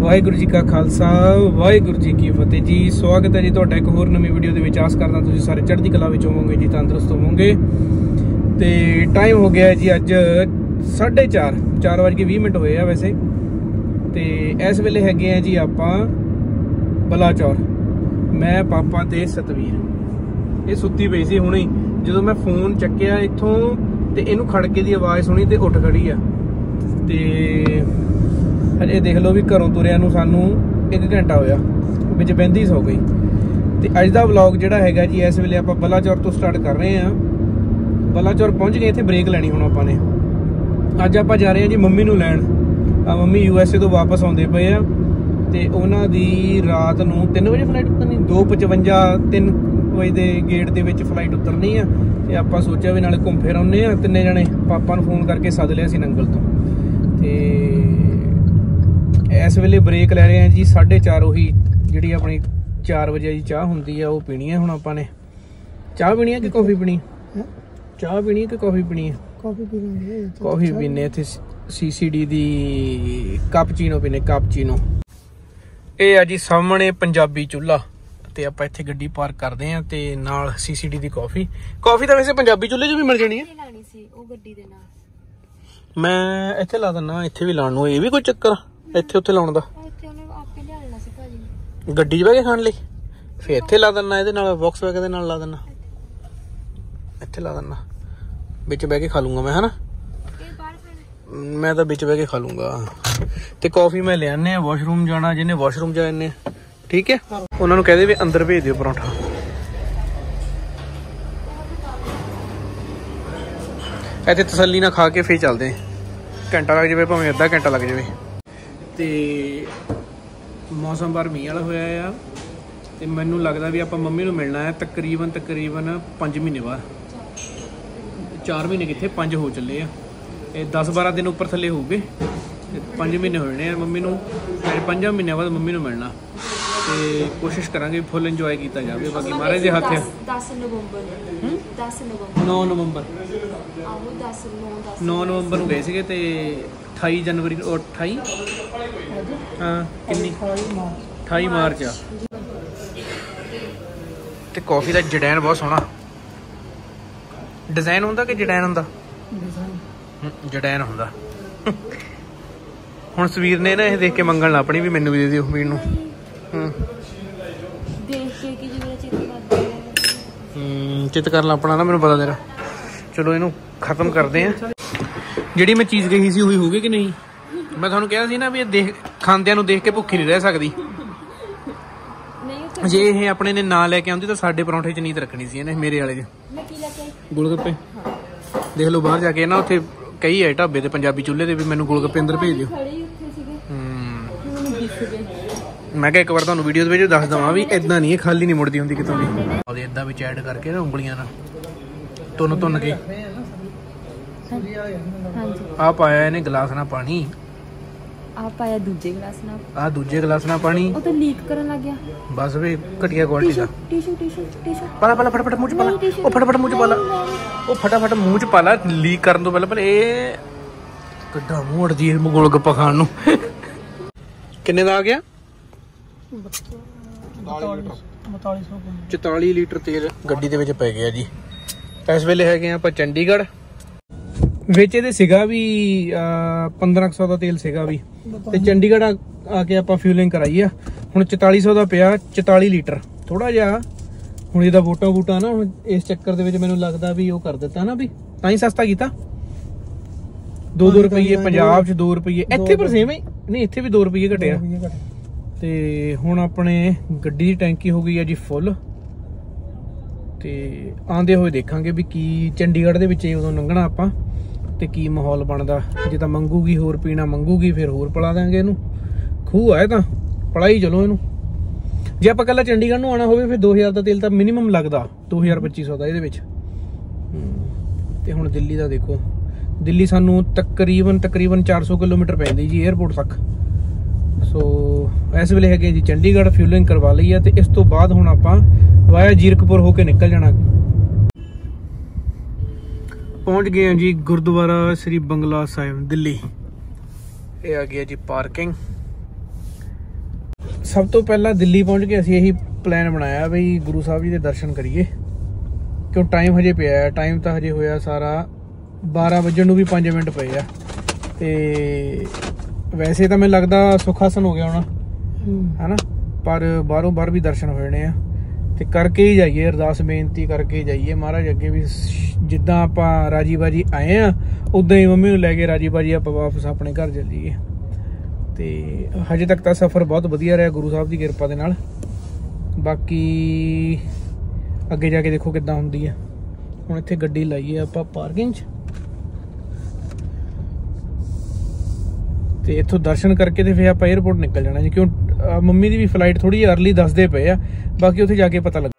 वाहिगुरू जी का खालसा वाहिगुरू जी की फतेह जी। स्वागत है जी तुहाडा एक होर नवीं वीडियो दे विच। आस करदा तुसीं सारे चढ़दी कला विच होवोगे जी, तंदुरुस्त होवोगे। ते टाइम हो गया है जी अज 4:30 होए आ वैसे। ते इस वेले हैगे आ जी आपां बलाचौर। मैं पापा ते सतवीर ये सुत्ती पई सी हुणे जदों मैं फोन चक्किया इत्थों ते इहनूं खड़के दी आवाज़ सुनी ते उठ खड़ी आ। ते हजे देख लो भी घरों तुरिया नूं सानू 1 घंटा होया, विच बहिंदी सौ गई। ते अज दा व्लॉग जिहड़ा हैगा जी इस वेले आपां बलाचौर तो स्टार्ट कर रहे हैं। बलाचौर पहुंच गए, इत्थे ब्रेक लैनी हुण आपां ने। अज आपां जा रहे हैं जी मम्मी नूं लैण। मम्मी USA तो वापस आउंदे पए आ ते उन्हां दी रात नूं 3 वजे फ्लाइट उतरनी, 2:55 3 वजे they get they which flight उतरनी आ। ते आपां सोचिया भी नाले घुम फिर आउने आ तिन्ने जणे। पापा नूं फोन करके सद लिया सी नंगल तो। ते इस वेले ब्रेक लै रहे हैं जी 4:30। उही जिहड़ी अपनी 4 बजे की चाह हुंदी है वो पीनी है। हुण आपां ने चाह पीनी है कि कॉफी पीनी है? चाह पीनी है कि कॉफी पीनी है? कॉफी पीने। इत्थे CCD दी कैपुचीनो पीने, कैपुचीनो। ਇਹ ਆ ਜੀ ਸਾਹਮਣੇ ਪੰਜਾਬੀ ਚੁੱਲ੍ਹਾ ਤੇ ਆਪਾਂ ਇੱਥੇ ਗੱਡੀ ਪਾਰਕ ਕਰਦੇ ਆਂ ਤੇ ਨਾਲ CCD ਦੀ ਕਾਫੀ ਤਾਂ ਵੈਸੇ ਪੰਜਾਬੀ ਚੁੱਲ੍ਹੇ 'ਚ ਵੀ ਮਿਲ ਜਾਣੀ ਹੈ। ਲਾਣੀ ਸੀ ਉਹ ਗੱਡੀ ਦੇ ਨਾਲ। ਮੈਂ ਇੱਥੇ ਲਾ ਦਿੰਨਾ, ਇੱਥੇ ਵੀ ਲਾਉਣ ਨੂੰ ਇਹ ਵੀ ਕੋਈ ਚੱਕਰ ਇੱਥੇ ਉੱਥੇ ਲਾਉਣ ਦਾ? ਇੱਥੇ ਉਹਨੇ ਆਪੇ ਲਿਆ ਲੈਣਾ ਸੀ ਭਾਜੀ ਗੱਡੀ 'ਚ ਬਹਿ ਕੇ ਖਾਣ ਲਈ। ਫਿਰ ਇੱਥੇ ਲਾ ਦਿੰਨਾ, ਇਹਦੇ ਨਾਲ ਬਾਕਸ ਵੈਗ ਦੇ ਨਾਲ ਲਾ ਦਿੰਨਾ, ਇੱਥੇ ਲਾ ਦਿੰਨਾ, ਵਿੱਚ ਬਹਿ ਕੇ ਖਾ ਲੂੰਗਾ ਮੈਂ, ਹਨਾ? मैं तो बिच बह के खा लूंगा। ते कॉफी मैं ले आने, वॉशरूम जाना जिन्हें वॉशरूम जाने, ठीक है। उन्होंने कह दे भी अंदर भेज दियो परौंठा। इत्थे तसल्ली ना खा के फिर चलते, घंटा लग जाए भावें अद्धा घंटा लग जाए। ते मौसम बार मींह वाला होया आ ते मैनू लगदा भी आपां मम्मी नूं मिलना है तकरीबन 5 महीने बाद। 4 महीने कित्थे 5 हो चले आ। 10-12 दिन उपर थले हो गए, 5 महीने होने मम्मी नूं। 5 महीनों बाद मम्मी नूं मिलना ते कोशिश करांगे फुल इंजॉय किया जाए। बाकी महाराज दे हत्थ है। 9 नवंबर नूं गए सीगे ते 28 जनवरी 28 हाँ किन्नी 28 मार्च आ। ते कॉफी का जडैन बहुत सोहना डिजाइन हुंदा कि जडैन हुंदा? जडैन हुंदा। हुण सवीर ने ना देख के मंगण अपनी भी मैनू भी दे दिओ मीर नूं। चित कर ला अपना ना, मैनू पता तेरा। चलो इनू खत्म करते हैं। जिहड़ी मैं चीज़ कही सी उही हो गई कि नहीं? मैं तुहानूं कहा सी ना भी देख खांदिਆਂ ਨੂੰ देख के भुखी नहीं रह सकदी। जे ये अपने ने ना लैके आउंदी तो साडे परौंठे च नींद रखनी सी इहने मेरे वाले च। गोलगप्पे देख लो बाहर जाके ना, उत्थे कई है ढाबे ते पंजाबी चुੱਲ੍ਹੇ ते भी मैनू गोलगप्पे अंदर भेज दिओ। मैं क्या एक बार तुहानूं वीडियो दे दस दवां भी इदां नहीं खाली नहीं मुड़दी हुंदी कितों भी। इदां विच ऐड करके ना उंगलियां नाल तुन के आ पाया इहने गिलास नाल पानी, आ पाया दूजे गिलास नाल, आ दूजे गिलास नाल पानी। ओ तो लीक करन लग गया बस वे घटिया क्वालिटी दा। टिश्यू पाला फटाफट मुंह च पाला, ओ फटाफट मुंह च पाला, ओ फटाफट मुंह च पाला। लीक करन तो पहले ए कड्डा मूंह अड़दी है गोलगप्पा खाण नूं। किन्ने दा आ गया? 44 लीटर तेल गड्डी दे विच पै गया जी। इस वेले हैगे आपां चंडीगढ़। विच इहदे सीगा भी 1500 ਦਾ तेल सीगा भी ते चंडीगढ़ आके आपां फ्यूलिंग कराई आ। हुण 4400 ਦਾ ਪਿਆ 44 ਲੀਟਰ। थोड़ा जिहा हुण ਇਹਦਾ ਵੋਟਾਂ ना हुण इस चक्कर ਦੇ ਵਿੱਚ ਮੈਨੂੰ ਲੱਗਦਾ ਵੀ ਉਹ ਕਰ ਦਿੱਤਾ ਨਾ, ਵੀ ਤਾਂ ਹੀ ਸਸਤਾ ਕੀਤਾ। 2 ਰੁਪਏ ਪੰਜਾਬ 'ਚ 2 ਰੁਪਏ ਇੱਥੇ ਪਰ ਸੇਮ ਹੈ ਨਹੀਂ, ਇੱਥੇ ਵੀ 2 ਰੁਪਏ ਘਟਿਆ। ਤੇ ਹੁਣ ਆਪਣੇ ਗੱਡੀ ਦੀ ਟੈਂਕੀ ਹੋ ਗਈ ਹੈ ਜੀ ਫੁੱਲ। ਤੇ ਆਂਦੇ ਹੋਏ ਦੇਖਾਂਗੇ ਵੀ ਕੀ ਚੰਡੀਗੜ੍ਹ ਦੇ ਵਿੱਚ ਉਦੋਂ ਲੰਘਣਾ ਆਪਾਂ ਤੇ ਕੀ ਮਾਹੌਲ ਬਣਦਾ। ਜੇ ਤਾਂ ਮੰਗੂਗੀ ਹੋਰ ਪੀਣਾ ਮੰਗੂਗੀ ਫਿਰ ਹੋਰ ਪਿਲਾ ਦਾਂਗੇ ਇਹਨੂੰ। ਖੂਹ ਹੈ ਤਾਂ ਪਲਾਈ ਚਲੋ ਇਹਨੂੰ। ਜੇ ਆਪਾਂ ਕੱਲਾ ਚੰਡੀਗੜ੍ਹ ਨੂੰ ਆਉਣਾ ਹੋਵੇ ਫਿਰ 2000 ਦਾ ਤੇਲ ਤਾਂ ਮਿਨੀਮਮ ਲੱਗਦਾ, 2000-2500 ਦਾ ਇਹਦੇ ਵਿੱਚ। ਤੇ ਹੁਣ ਦਿੱਲੀ ਦਾ ਦੇਖੋ, ਦਿੱਲੀ ਸਾਨੂੰ ਤਕਰੀਬਨ 400 ਕਿਲੋਮੀਟਰ ਪੈਂਦੀ ਜੀ 에ਅਰਪੋਰਟ ਤੱਕ। ਸੋ ਇਸ ਵੇਲੇ ਹੈਗੇ ਜੀ ਚੰਡੀਗੜ੍ਹ। ਫਿਊਲਿੰਗ ਕਰਵਾ ਲਈ ਆ ਤੇ ਇਸ ਤੋਂ ਬਾਅਦ ਹੁਣ ਆਪਾਂ ਵਾਇਆ ਜੀਰਕਪੁਰ ਹੋ ਕੇ ਨਿਕਲ ਜਾਣਾ। पहुंच गए हैं जी गुरुद्वारा श्री बंगला साहिब दिल्ली। ये आ गया जी पार्किंग ਸਭ ਤੋਂ ਪਹਿਲਾਂ ਦਿੱਲੀ ਪਹੁੰਚ ਕੇ ਅਸੀਂ ਇਹੀ ਪਲਾਨ ਬਣਾਇਆ ਬਈ ਗੁਰੂ ਸਾਹਿਬ ਜੀ ਦੇ ਦਰਸ਼ਨ ਕਰੀਏ, ਕਿਉਂ ਟਾਈਮ ਹਜੇ ਪਿਆ ਹੈ। ਟਾਈਮ ਤਾਂ ਹਜੇ ਹੋਇਆ ਸਾਰਾ 12 ਵਜਣ ਨੂੰ ਵੀ 5 ਮਿੰਟ ਪਏ ਆ। ਤੇ ਵੈਸੇ ਤਾਂ ਮੈਨੂੰ ਲੱਗਦਾ ਸੁਖਾਸਨ ਹੋ ਗਿਆ ਹੋਣਾ ਹਨਾ, ਪਰ ਬਾਹਰੋਂ ਬਾਹਰ ਵੀ ਦਰਸ਼ਨ ਹੋ ਜਾਣੇ ਆ। ਤੇ ਕਰਕੇ ਹੀ ਜਾਈਏ, ਅਰਦਾਸ ਬੇਨਤੀ ਕਰਕੇ ਹੀ ਜਾਈਏ ਮਹਾਰਾਜ ਅੱਗੇ ਵੀ ਜਿੱਦਾਂ ਆਪਾਂ ਰਾਜੀ ਬਾਜੀ ਆਏ ਆ ਉਦਾਂ ਹੀ ਮੰਮੀ ਨੂੰ ਲੈ ਕੇ ਰਾਜੀ ਬਾਜੀ ਆਪਾਂ ਵਾਪਸ ਆਪਣੇ ਘਰ ਚੱਲੀਏ। ਤੇ ਹਜੇ ਤੱਕ ਤਾਂ ਸਫ਼ਰ ਬਹੁਤ ਵਧੀਆ ਰਿਹਾ ਗੁਰੂ ਸਾਹਿਬ ਦੀ ਕਿਰਪਾ ਦੇ ਨਾਲ। ਬਾਕੀ ਅੱਗੇ ਜਾ ਕੇ ਦੇਖੋ ਕਿੱਦਾਂ ਹੁੰਦੀ ਆ। ਹੁਣ ਇੱਥੇ ਗੱਡੀ ਲਾਈਏ ਆਪਾਂ ਪਾਰਕਿੰਗ 'ਚ, ਤੇ ਇੱਥੋਂ ਦਰਸ਼ਨ ਕਰਕੇ ਤੇ ਫਿਰ ਆਪਾਂ 에ਅਰਪੋਰਟ ਨਿਕਲ ਜਾਣਾ ਜੀ, ਕਿਉਂ ਮੰਮੀ ਦੀ ਵੀ ਫਲਾਈਟ ਥੋੜੀ ਜਿਹੀ ਅਰਲੀ ਦੱਸਦੇ ਪਏ ਆ। ਬਾਕੀ ਉੱਥੇ ਜਾ ਕੇ ਪਤਾ ਲੱਗ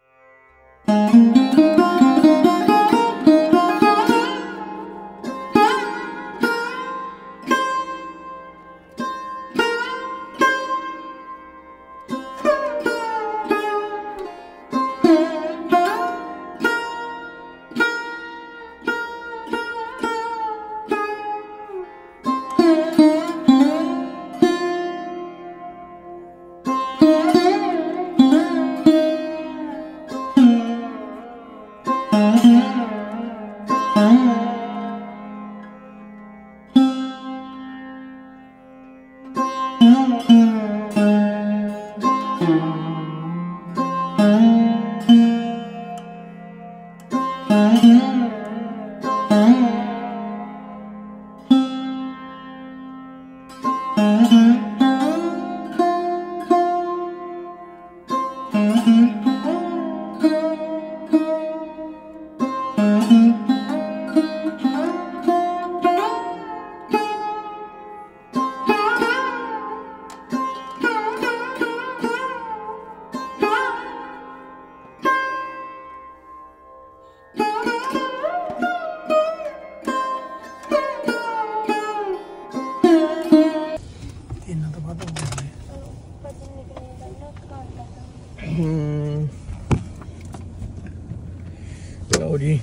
ਲਓ ਜੀ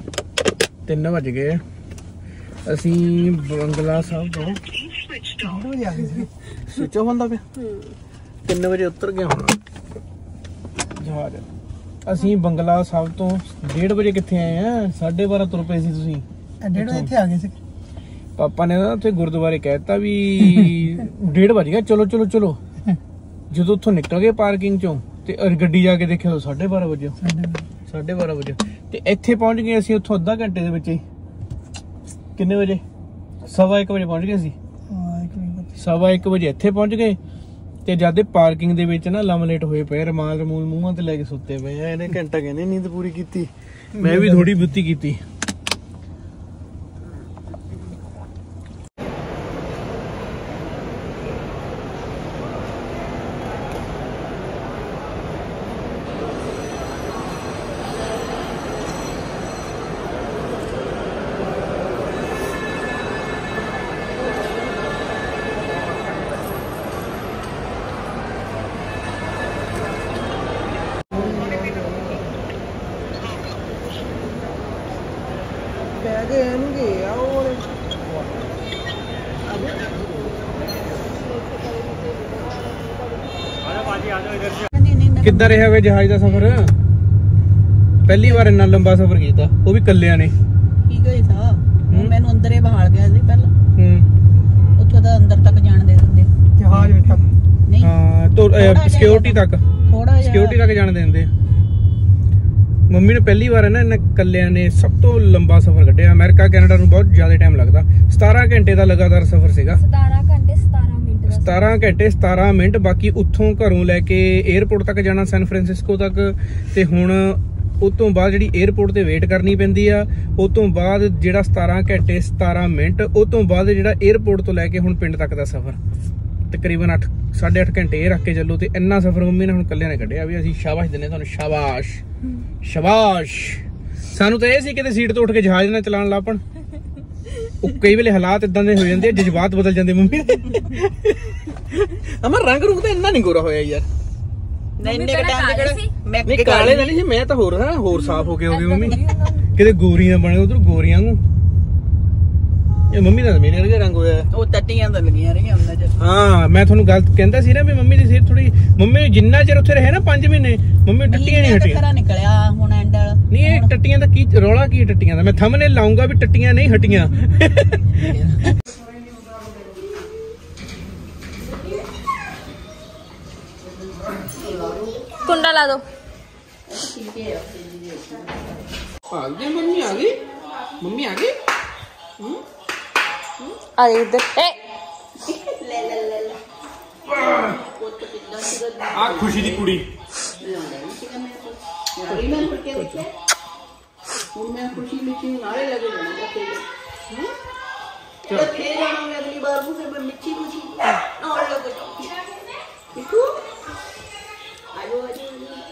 3 ਵਜ ਗਏ। ਅਸੀਂ ਬੰਗਲਾ ਸਾਹਿਬ ਤੋਂ ਸਵਿਚ ਆਫ ਹੁੰਦਾ ਪਿਆ। 3 ਵਜੇ ਉਤਰ ਗਏ ਹੁਣ ਜਹਾਜ਼। ਅਸੀਂ ਬੰਗਲਾ ਸਾਹਿਬ ਤੋਂ 1:30 ਵਜੇ ਕਿੱਥੇ ਆਏ ਆ? 12:30 ਤੁਰ ਪਏ ਸੀ। ਤੁਸੀਂ 1:30 ਵਜੇ ਇੱਥੇ ਆ ਗਏ ਸੀ। ਪਾਪਾ ਨੇ ਨਾ ਉੱਥੇ ਗੁਰਦੁਆਰੇ ਕਹਿਤਾ ਵੀ 1:30 ਵਜ ਗਿਆ, ਚਲੋ ਚਲੋ ਚਲੋ। ਜਦੋਂ ਉੱਥੋਂ ਨਿਕਲ ਗਏ ਪਾਰਕਿੰਗ ਚੋਂ ਤੇ ਗੱਡੀ ਜਾ ਕੇ ਦੇਖਿਆ 12:30 ਵਜੇ। 12:30 ਵਜੇ ਤੇ ਇੱਥੇ ਪਹੁੰਚ ਗਏ ਅਸੀਂ ਉੱਥੋਂ ਅੱਧਾ ਘੰਟੇ ਦੇ ਵਿੱਚ ਹੀ। ਕਿੰਨੇ ਵਜੇ? 1:15 ਵਜੇ ਪਹੁੰਚ ਗਏ ਸੀ। 1:15 ਵਜੇ ਇੱਥੇ ਪਹੁੰਚ ਗਏ ਤੇ ਜਦ ਪਾਰਕਿੰਗ ਦੇ ਵਿੱਚ ਨਾ ਲਮਲੇਟ ਹੋਏ ਪਏ, ਰਮਾਲ ਰਮੂਲ ਮੂੰਹਾਂ ਤੇ ਲੈ ਕੇ ਸੁੱਤੇ ਪਏ ਆ। ਇਹਨੇ ਘੰਟਾ ਕਹਿੰਦੇ ਨੀਂਦ ਪੂਰੀ ਕੀਤੀ, ਮੈਂ ਵੀ ਥੋੜੀ ਬੁੱਤੀ ਕੀਤੀ। ਕਿੱਦਾਂ ਰਿਹਾ ਵੇ ਜਹਾਜ਼ ਦਾ ਸਫ਼ਰ? ਪਹਿਲੀ ਵਾਰ ਇੰਨਾ ਲੰਬਾ ਸਫ਼ਰ ਕੀਤਾ, ਉਹ ਵੀ ਕੱਲਿਆਂ ਨੇ। ਠੀਕ ਹੋਈ ਸਾ ਮੈਨੂੰ ਅੰਦਰੇ ਬਹਾਲ ਗਿਆ ਸੀ ਪਹਿਲਾਂ। ਉੱਥੋਂ ਦਾ ਅੰਦਰ ਤੱਕ ਜਾਣ ਦੇ ਦਿੰਦੇ ਜਹਾਜ਼ ਵਿੱਚ ਤੱਕ ਨਹੀਂ। ਹਾਂ ਤੋਂ ਸਿਕਿਉਰਿਟੀ ਤੱਕ, ਥੋੜਾ ਸਿਕਿਉਰਿਟੀ ਤੱਕ ਜਾਣ ਦਿੰਦੇ। ਮੰਮੀ ਨੇ ਪਹਿਲੀ ਵਾਰ ਨਾ ਇਹਨਾਂ ਕੱਲਿਆਂ ਨੇ ਸਭ ਤੋਂ ਲੰਬਾ ਸਫ਼ਰ ਕੱਢਿਆ। ਅਮਰੀਕਾ ਕੈਨੇਡਾ ਨੂੰ ਬਹੁਤ ਜ਼ਿਆਦਾ ਟਾਈਮ ਲੱਗਦਾ। 17 ਘੰਟੇ ਦਾ ਲਗਾਤਾਰ ਸਫ਼ਰ ਸੀਗਾ। 17 ਘੰਟੇ 17 ਮਿੰਟ। 17 ਘੰਟੇ 17 ਮਿੰਟ। ਬਾਕੀ ਉੱਥੋਂ ਘਰੋਂ ਲੈ ਕੇ 에ਅਰਪੋਰਟ ਤੱਕ ਜਾਣਾ, ਸੈਨ ਫਰਾਂਸਿਸਕੋ ਤੱਕ। ਤੇ ਹੁਣ ਉਹ ਤੋਂ ਬਾਅਦ ਜਿਹੜੀ 에ਅਰਪੋਰਟ ਤੇ ਵੇਟ ਕਰਨੀ ਪੈਂਦੀ ਆ, ਉਹ ਤੋਂ ਬਾਅਦ ਜਿਹੜਾ 17 ਘੰਟੇ 17 ਮਿੰਟ, ਉਹ ਤੋਂ ਬਾਅਦ ਜਿਹੜਾ 에ਅਰਪੋਰਟ ਤੋਂ ਲੈ ਕੇ ਹੁਣ ਪਿੰਡ ਤੱਕ ਦਾ ਸਫ਼ਰ ਤਕਰੀਬਨ 8-8.5 ਘੰਟੇ ਇਹ ਰੱਖ ਕੇ ਚੱਲੋ। ਤੇ ਇੰਨਾ ਸਫ਼ਰ ਮੰਮੀ ਨੇ ਹੁਣ ਕੱਲਿਆਂ ਨੇ ਕੱਢਿਆ। ਵੀ ਅਸੀਂ ਸ਼ਾਬਾਸ਼ ਦਿੰਦੇ ਤੁਹਾਨੂੰ, ਸ਼ਾਬਾਸ਼ ਸ਼ਾਬਾਸ਼। ਸਾਨੂੰ ਤਾਂ ਇਹ ਸੀ ਕਿਤੇ ਸੀਟ ਤੋਂ ਉੱਠ ਕੇ ਜਹਾਜ਼ ਨਾਲ ਚਲਾਉਣ ਲੱਪਣ। ਉਹ ਕਈ ਵੇਲੇ ਹਾਲਾਤ ਇਦਾਂ ਦੇ ਹੋ ਜਾਂਦੇ, ਜਜ਼ਬਾਤ ਬਦਲ ਜਾਂਦੇ ਮੰਮੀ ਦੇ। ਅਮਰ ਰੰਗ ਰੂਪ ਤਾਂ ਇੰਨਾ ਨਹੀਂ ਗੋਰਾ ਹੋਇਆ ਯਾਰ। ਨਹੀਂ ਕਾਲੇ ਨਾਲ ਨਹੀਂ ਸੀ, ਮੈਂ ਤਾਂ ਹੋਰ ਸਾਫ਼ ਹੋ ਕੇ ਹੋ ਗਈ ਮੰਮੀ। ਕਿਤੇ ਗੋਰੀਆਂ ਬਣੇ ਉਧਰ ਗੋਰੀਆਂ ਨੂੰ। ਇਹ ਮੰਮੀ ਦਾ ਮੇਰੇ ਵਰਗਾ ਰੰਗ ਹੋਇਆ ਉਹ ਟੱਟੀਆਂ ਤਾਂ ਲੱਗੀਆਂ ਰਹੀਆਂ ਉਹਨਾਂ ਚ। ਹਾਂ ਮੈਂ ਤੁਹਾਨੂੰ ਗੱਲ ਕਹਿੰਦਾ ਸੀ ਨਾ ਵੀ ਮੰਮੀ ਦੀ ਸਿਹਤ ਥੋੜੀ, ਮੰਮੀ ਜਿੰਨਾ ਚਿਰ ਉੱਥੇ ਰਹੇ ਨਾ 5 ਮਹੀਨੇ ਮੰਮੀ ਟੱਟੀਆਂ ਨਹੀਂ ਹਟੀਆਂ। ਖਰਾ ਨਿਕਲਿਆ ਹੁਣ ਐਂਡ ਵਾਲਾ। ਨਹੀਂ ਇਹ ਟੱਟੀਆਂ ਦਾ ਕੀ ਰੌਲਾ, ਕੀ ਟੱਟੀਆਂ ਦਾ ਮੈਂ ਥੰਬਨੇਲ ਲਾਉਂਗਾ ਵੀ ਟੱਟੀਆਂ ਨਹੀਂ ਹਟੀਆਂ। ਕੁੰਡਾ ਲਾ ਦੋ। ਆ ਗਈ ਮੰਮੀ, ਆ ਗਈ ਮੰਮੀ, ਆ ਗਈ। ਆ ਦੇ ਇੱਧਰ। ਆ ਖੁਸ਼ੀ ਦੀ ਕੁੜੀ। ਹੁਣ ਮੈਂ ਖੁਸ਼ੀ ਮਿੱਠੀ ਨਾਲੇ ਲੱਗੇ ਜਾਣਾ ਤੇ ਫੇਰ ਜਾਣਾ ਅਗਲੀ ਵਾਰ ਨੂੰ ਫਿਰ ਮਿੱਠੀ ਖੁਸ਼ੀ ਨਾਲ ਲੱਗ ਜਾਊਗੀ। ਠੀਕ ਹੋ? ਆਜੋ ਆਜੋ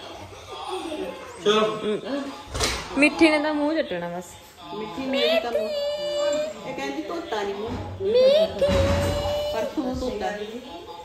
ਚਲੋ ਮਿੱਠੀ ਨੇ ਤਾਂ ਮੂੰਹ ਚੱਟਣਾ ਬਸ। ਮਿੱਠੀ ਮੇਰੀ ਕੰਮ ਇਹ ਕਹਿੰਦੀ ਧੋਤਾ ਨਹੀਂ ਮੂੰਹ ਪਰਸੋਂ ਧੋਤਾ ਨਹੀਂ।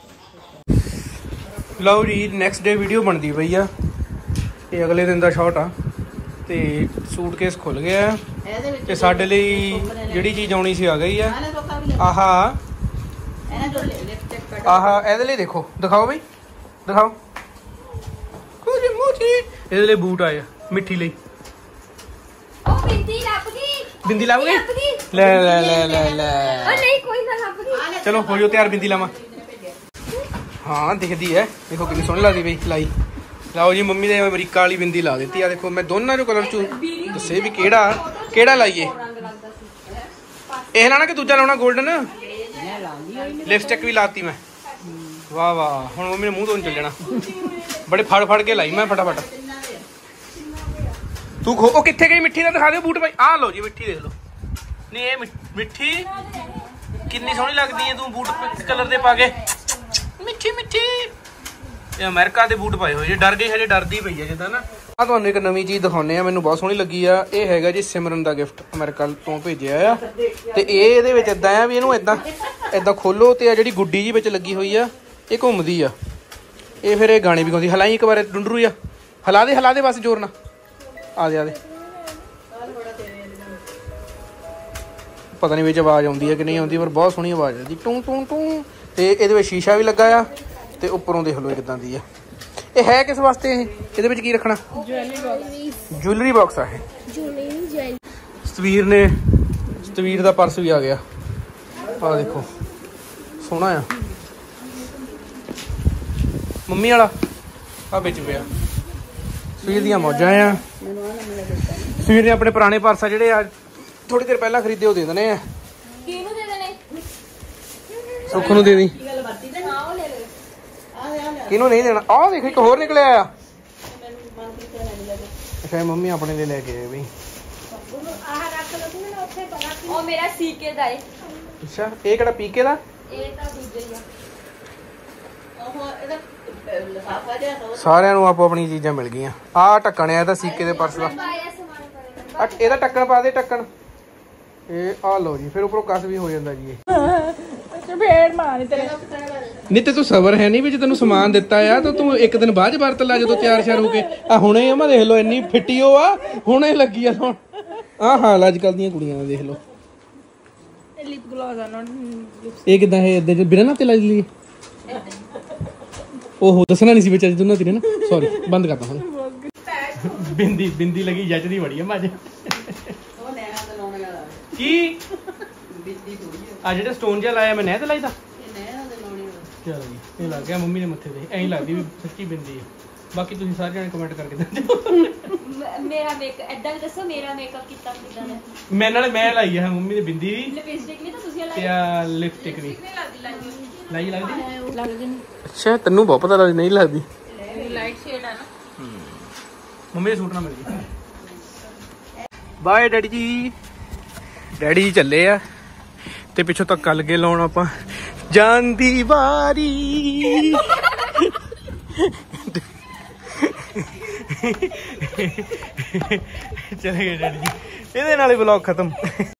ਲਓ ਜੀ ਨੈਕਸਟ ਡੇ ਵੀਡੀਓ ਬਣਦੀ ਪਈ ਆ। ਇਹ ਅਗਲੇ ਦਿਨ ਦਾ ਸ਼ਾਟ ਆ ਤੇ ਸੂਟਕੇਸ ਖੁੱਲ ਗਿਆ ਇਹਦੇ ਵਿੱਚ ਤੇ ਸਾਡੇ ਲਈ ਜਿਹੜੀ ਚੀਜ਼ ਆਉਣੀ ਸੀ ਆ ਗਈ ਆ। ਆਲੇ ਕੋਕਾ ਵੀ ਆਹਾ ਇਹਨਾਂ ਜੋ ਲਿਫਟ ਚੈੱਕ ਕਰ ਆਹਾ ਇਹਦੇ ਲਈ ਦੇਖੋ, ਦਿਖਾਓ ਬਈ ਦਿਖਾਓ। ਕੁਝ ਮੋਟੀ ਇਹਦੇ ਲਈ ਬੂਟ ਆਏ ਆ ਮਿੱਠੀ ਲਈ। ਉਹ ਬਿੰਦੀ ਲੱਭ ਗਈ। ਬਿੰਦੀ ਲੱਭ ਗਈ? ਲੈ ਲੈ ਲੈ ਲੈ ਲੈ ਉਹ ਨਹੀਂ ਕੋਈ ਨਾ ਲੱਭ ਗਈ। ਚਲੋ ਹੋ ਜਾਓ ਤਿਆਰ, ਬਿੰਦੀ ਲਾਵਾਂ। ਹਾਂ ਦਿਖਦੀ ਹੈ, ਦੇਖੋ ਕਿੰਨੀ ਸੋਹਣੀ ਲੱਗਦੀ ਬਈ ਲਾਈ। ਲਓ ਜੀ ਮੰਮੀ ਨੇ ਅਮਰੀਕਾ ਵਾਲੀ ਬਿੰਦੀ ਲਾ ਦਿੱਤੀ ਆ। ਦੇਖੋ ਮੈਂ ਦੋਨਾਂ ਚੋਂ ਕਲਰ ਚੋਂ ਦੱਸੇ ਵੀ ਕਿਹੜਾ ਲਾਈਏ। ਇਹ ਲਾਣਾ ਕਿ ਦੂਜਾ ਲਾਉਣਾ 골ਡਨ? ਲਿਪਸਟਿਕ ਵੀ ਲਾਤੀ ਮੈਂ। ਵਾਹ ਵਾਹ, ਹੁਣ ਮੰਮੀ ਨੇ ਮੂੰਹ ਤੋਂ ਚੱਲ ਜਾਣਾ। ਬੜੇ ਫੜ ਕੇ ਲਾਈ ਮੈਂ ਫਟਾਫਟ। ਤੂੰ ਉਹ ਕਿੱਥੇ ਗਈ ਮਿੱਠੀ ਦਾ? ਦਿਖਾ ਦਿਓ ਬੂਟ ਭਾਈ। ਆਹ ਲਓ ਜੀ ਮਿੱਠੀ ਦੇਖ ਲਓ। ਨਹੀਂ ਇਹ ਮਿੱਠੀ ਕਿੰਨੀ ਸੋਹਣੀ ਲੱਗਦੀ ਹੈ ਤੂੰ ਬੂਟ ਕਲਰ ਦੇ ਪਾ ਕੇ। ਮਿੱਠੀ ਮਿੱਠੀ ਇਹ ਅਮਰੀਕਾ ਦੇ ਬੂਟ ਪਾਏ ਹੋਏ ਜੇ। ਡਰ ਗਈ, ਹਜੇ ਡਰਦੀ ਪਈ ਹੈ ਜਿੱਦਾਂ ਨਾ। ਆ ਤੁਹਾਨੂੰ ਇੱਕ ਨਵੀਂ ਚੀਜ਼ ਦਿਖਾਉਂਦੇ ਆ, ਮੈਨੂੰ ਬਹੁਤ ਸੋਹਣੀ ਲੱਗੀ ਆ। ਇਹ ਹੈਗਾ ਜੀ ਸਿਮਰਨ ਦਾ ਗਿਫਟ, ਅਮਰੀਕਾ ਤੋਂ ਭੇਜਿਆ ਆ। ਤੇ ਇਹਦੇ ਵਿੱਚ ਇਦਾਂ ਆ ਵੀ ਇਹਨੂੰ ਇਦਾਂ ਖੋਲੋ ਤੇ ਆ ਜਿਹੜੀ ਗੁੱਡੀ ਜੀ ਵਿੱਚ ਲੱਗੀ ਹੋਈ ਆ ਇਹ ਘੁੰਮਦੀ ਆ। ਇਹ ਫਿਰ ਇਹ ਗਾਣੇ ਵੀ ਗਾਉਂਦੀ। ਹਲਾਈ ਇੱਕ ਵਾਰ ਡੁੰਡਰੂ ਆ, ਹਿਲਾ ਦੇ ਬਸ ਜ਼ੋਰ ਨਾਲ। ਆ ਦੇ ਪਤਾ ਨਹੀਂ ਵਿੱਚ ਆਵਾਜ਼ ਆਉਂਦੀ ਹੈ ਕਿ ਨਹੀਂ ਆਉਂਦੀ, ਪਰ ਬਹੁਤ ਸੋਹਣੀ ਆਵਾਜ਼ ਆ ਜੀ, ਟੂੰ ਟੂੰ ਟੂੰ। ਤੇ ਇਹਦੇ ਵਿੱਚ ਸ਼ੀਸ਼ਾ ਵੀ ਲੱਗਾ ਆ ਤੇ ਉੱਪਰੋਂ ਦੇਖ ਲਓ ਕਿੱਦਾਂ ਦੀ ਆ। ਇਹ ਹੈ ਕਿਸ ਵਾਸਤੇ? ਇਹਦੇ ਵਿੱਚ ਕੀ ਰੱਖਣਾ? ਜੁਐਲਰੀ ਬਾਕਸ ਆ ਇਹ। ਸਤਵੀਰ ਦਾ ਪਰਸ ਵੀ ਆ ਗਿਆ। ਆ ਦੇਖੋ ਸੋਹਣਾ ਆ। ਮੰਮੀ ਵਾਲਾ ਆ ਵਿੱਚ ਪਿਆ। ਸਤਵੀਰ ਦੀਆਂ ਮੌਜਾਂ ਆ। ਸਤਵੀਰ ਨੇ ਆਪਣੇ ਪੁਰਾਣੇ ਪਰਸ ਆ ਜਿਹੜੇ ਆ ਥੋੜੀ ਦੇਰ ਪਹਿਲਾਂ ਖਰੀਦੇ ਉਹ ਦੇ ਦੇਣੇ ਆ। ਕਿਹਨੂੰ ਦੇ ਦੇਣੇ? ਸੁੱਖ ਨੂੰ ਦੇ ਦੀ। ਹਾਂ ਉਹ ਲੈ ਲੈ। ਕਿਹਨੂੰ ਨਹੀਂ ਦੇਣਾ? ਆਹ ਦੇਖ ਇੱਕ ਹੋਰ ਨਿਕਲਿਆ ਆ। ਅੱਛਾ ਮੰਮੀ ਆਪਣੇ ਲਈ ਲੈ ਕੇ ਆਏ ਬਈ। ਉਹ ਮੇਰਾ ਸੀਕੇ ਦਾ ਏ। ਅੱਛਾ ਇਹ ਕਿਹੜਾ ਪੀਕੇ ਦਾ? ਇਹ ਤਾਂ ਦੂਜਾ ਹੀ ਆ। ਉਹ ਇਹਦਾ ਲਫਾਫਾ ਜਿਹਾ ਸਾਰਿਆਂ ਨੂੰ ਆਪੋ ਆਪਣੀ ਚੀਜ਼ਾਂ ਮਿਲ ਗਈਆਂ। ਆਹ ਢੱਕਣ ਆ ਇਹਦਾ ਸੀਕੇ ਦੇ ਪਰਸ ਦਾ। ਇਹਦਾ ਢੱਕਣ ਪਾ ਦੇ, ਢੱਕਣ। ਇਹ ਆ ਲਓ ਜੀ, ਫਿਰ ਉੱਪਰੋਂ ਕਸ ਵੀ ਹੋ ਜਾਂਦਾ ਜੀ। ਫੇਰ ਮਾਰ ਤੇਰੇ ਨਹੀਂ ਤੇ ਤੂੰ ਸਬਰ ਹੈ ਨਹੀਂ ਵੀ ਜੇ ਤੈਨੂੰ ਸਮਾਨ ਦਿੱਤਾ ਆ ਤਾਂ ਤੂੰ ਇੱਕ ਦਿਨ ਬਾਅਦ ਵਰਤ ਲੈ ਜਦੋਂ ਤਿਆਰ ਸ਼ਿਆਰ ਹੋ ਕੇ। ਆ ਹੁਣੇ ਮੈਂ ਦੇਖ ਲਓ ਇੰਨੀ ਫਿੱਟੀ ਉਹ ਆ, ਹੁਣੇ ਲੱਗੀ ਆ ਹੁਣ। ਆਹ ਹਾਲ ਅੱਜ ਕੱਲ ਦੀਆਂ ਕੁੜੀਆਂ ਦਾ ਦੇਖ ਲਓ। ਲਿਪ ਗਲੋਸ ਆ ਨਾ। ਇਹ ਕਿਦਾਂ ਹੈ ਇਦਾਂ ਬਿਨਾਂ ਨਾ ਤੇ ਲੱਗ ਲਈ? ਉਹ ਦੱਸਣਾ ਨਹੀਂ ਸੀ ਵਿੱਚ ਅੱਜ ਦੋਨਾਂ ਤੇਰੇ ਨਾ। ਸੌਰੀ ਬੰਦ ਕਰਦਾ ਹੁਣ। ਬਿੰਦੀ ਲੱਗੀ ਜੱਜਦੀ ਬੜੀ ਆ ਮੱਝ। ਉਹ ਨੈਣਾ ਤੇ ਲਾਉਣ ਵਾਲਾ ਕੀ ਬਿੱਦੀ ਥੋੜੀ ਆ ਜਿਹੜਾ ਸਟੋਨ ਜਿਹਾ ਲਾਇਆ ਮੈਂ ਨਹਿ ਤੇ ਲਾਈਦਾ। ਇਹ ਨੈਣਾ ਤੇ ਲਾਉਣੀ ਵਾਲਾ। ਚਲੋ ਜੀ ਇਹ ਲੱਗ ਗਿਆ ਮੰਮੀ ਦੇ ਮੱਥੇ ਤੇ। ਐਂ ਲੱਗਦੀ ਵੀ ਸੱਚੀ ਬਿੰਦੀ ਹੈ। ਬਾਕੀ ਤੁਸੀਂ ਸਾਰੇ ਜਣੇ ਕਮੈਂਟ ਕਰਕੇ ਦੱਸੋ। ਮੇਰਾ ਮੇਕਅਪ ਐਦਾਂ ਵੀ ਦੱਸੋ ਮੇਰਾ ਮੇਕਅਪ ਕਿੱਦਾਂ ਕਿੱਦਾਂ ਦਾ। ਮੈਂ ਲਾਈ ਹੈ ਮੰਮੀ ਦੀ ਬਿੰਦੀ ਵੀ ਲਿਪਸਟਿਕ ਵੀ ਤਾਂ ਤੁਸੀਂ ਲਾਈ। ਤੇ ਆ ਲਿਪਸਟਿਕ ਵੀ ਲੱਗਦੀ ਲੱਗਦੀ। ਅੱਛਾ ਤੈਨੂੰ ਬਹੁਤ ਪਤਾ ਲੱਗਦੀ ਨਹੀਂ ਲੱਗਦੀ। ਲਾਈਟ ਸ਼ੇਡ ਆ ਨਾ। ਮੰਮੀ ਦੇ ਸੂਟ ਨਾਲ ਮਿਲ ਗਈ। ਬਾਏ ਡੈਡੀ ਜੀ। ਡੈਡੀ ਜੀ ਚੱਲੇ ਆ ਤੇ ਪਿੱਛੋਂ ਧੱਕਾ ਲੱਗੇ ਲਾਉਣ ਆਪਾਂ ਜਾਣ ਦੀ ਵਾਰੀ। ਚਲੇ ਗਏ ਡੈਡੀ ਜੀ। ਇਹਦੇ ਨਾਲ ਹੀ ਵਲੌਗ ਖਤਮ।